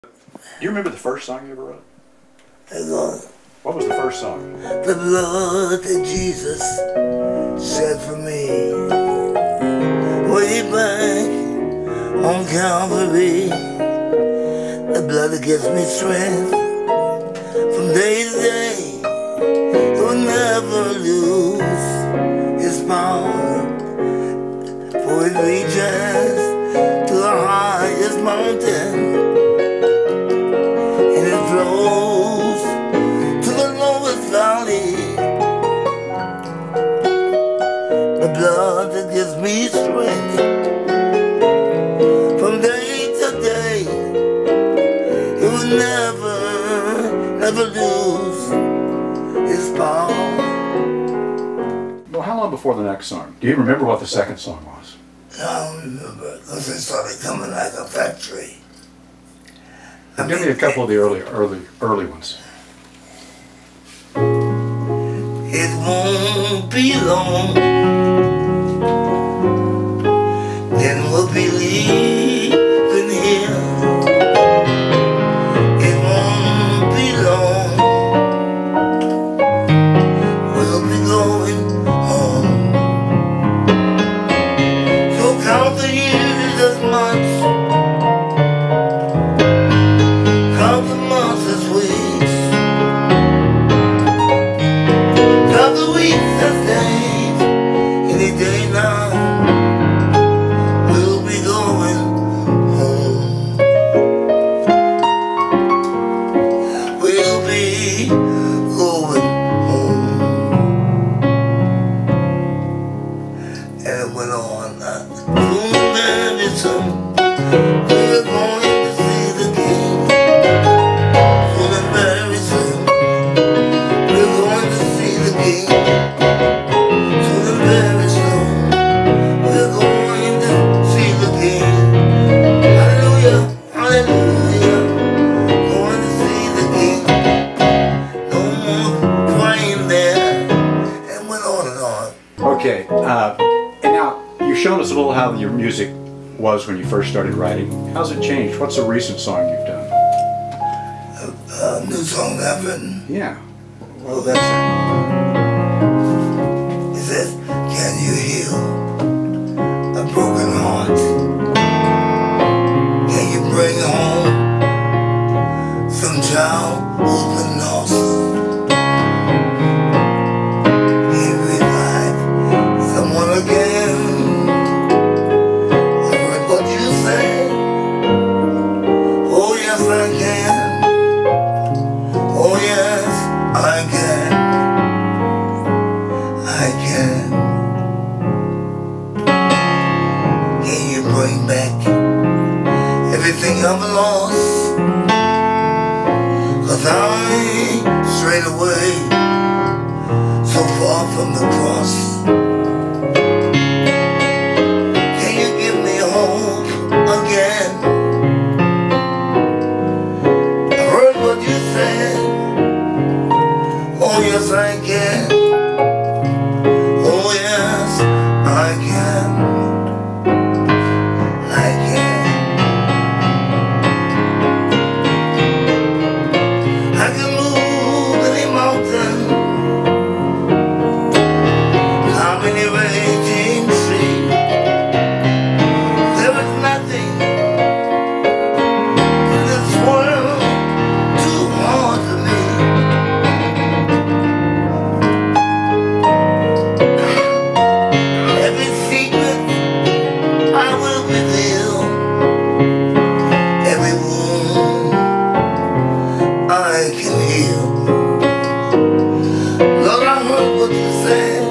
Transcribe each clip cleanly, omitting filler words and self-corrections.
Do you remember the first song you ever wrote? Hang on. What was the first song? The blood that Jesus shed for me, way back on Calvary. The blood that gives me strength from day to day. It will never lose its power, for it reaches to the highest mountain, and it flows to the lowest valley. The blood that gives me strength from day to day, it will never lose its power. Well, how long before the next song? Do you remember what the second song was? I don't remember, because it started coming like a factory. Give me a couple of the early ones. It won't be long, then we'll be leaving here. It won't be long, we'll be going home. So count the years as months, count the months as weeks, count the weeks as days. Any day now, we'll be going home. We'll be going home. And it went on. Soon very soon, we're going to see the King. Soon and very soon, we're going to see the King. Soon and very soon, we're going to see the King. Hallelujah, hallelujah, going to see the King. No more crying there, and went on and on. Okay, and now you've shown us a little how your music was when you first started writing. How's it changed? What's a recent song you've done? A new song that I've written. Yeah. What was that say? It says, can you heal a broken heart? Can you bring home some child who's been lost? Can you revive someone again? I heard what you said. Oh yes I can. Oh yes I can. I can. Can you bring back everything I've lost? 'Cause I strayed away so far from the cross. Can you give me hope again? I heard what you said. Oh yes I can. Oh yes I can. I can. I can move any mountain, climb any raging sea. There is nothing in this world too hard for me. Every secret I will reveal, every wound I can heal. Lord, I heard what you said.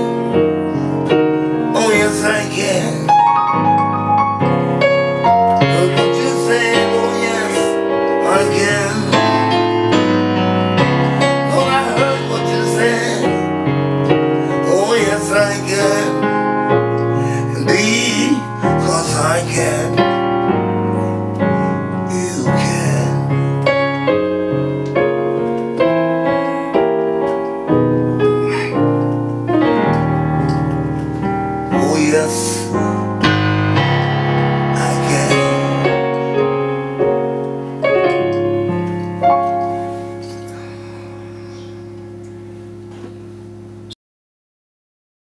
Oh yes I can. Heard what you said. Oh yes I can.